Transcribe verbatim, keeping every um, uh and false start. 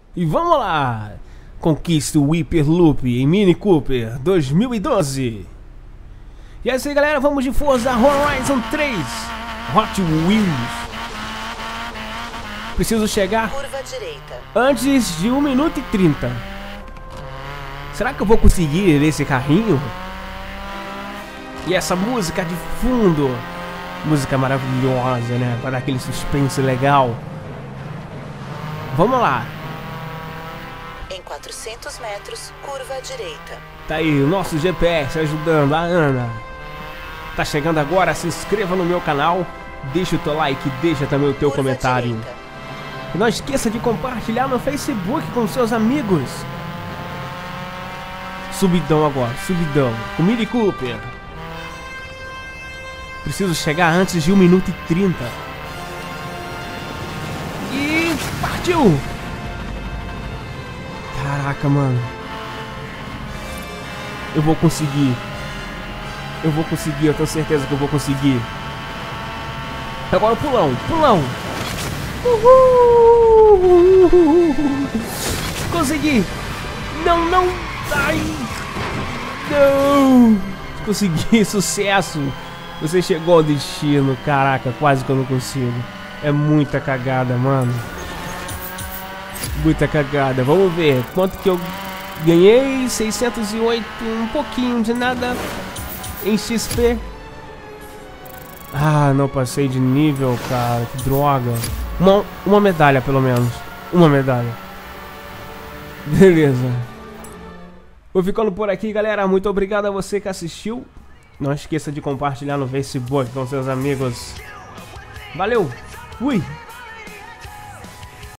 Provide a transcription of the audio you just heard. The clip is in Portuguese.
E vamos lá! Conquiste o Hyperloop em Mini Cooper dois mil e doze. E é isso aí, galera, vamos de Forza Horizon três Hot Wheels. Preciso chegar Curva direita. antes de um minuto e trinta. Será que eu vou conseguir esse carrinho? E essa música de fundo, música maravilhosa, né? Para dar aquele suspense legal. Vamos lá. Em quatrocentos metros, curva direita. Tá aí o nosso G P S ajudando a Ana. Tá chegando agora, se inscreva no meu canal, deixa o teu like, deixa também o teu Curva comentário. direita. E não esqueça de compartilhar no Facebook com seus amigos. Subidão agora, subidão, com Mini Cooper. Preciso chegar antes de um minuto e trinta. E partiu! Caraca, mano. Eu vou conseguir. Eu vou conseguir, eu tenho certeza que eu vou conseguir. Agora o pulão, pulão. Uhul! Consegui! Não, não! Ai! Não! Consegui, sucesso! Você chegou ao destino, caraca, quase que eu não consigo. É muita cagada, mano. Muita cagada. Vamos ver quanto que eu ganhei. Seiscentos e oito, um pouquinho de nada em X P. Ah, não passei de nível, cara. Que droga. Uma, uma medalha, pelo menos. Uma medalha. Beleza. Vou ficando por aqui, galera. Muito obrigado a você que assistiu. Não esqueça de compartilhar no Facebook com seus amigos. Valeu. Fui.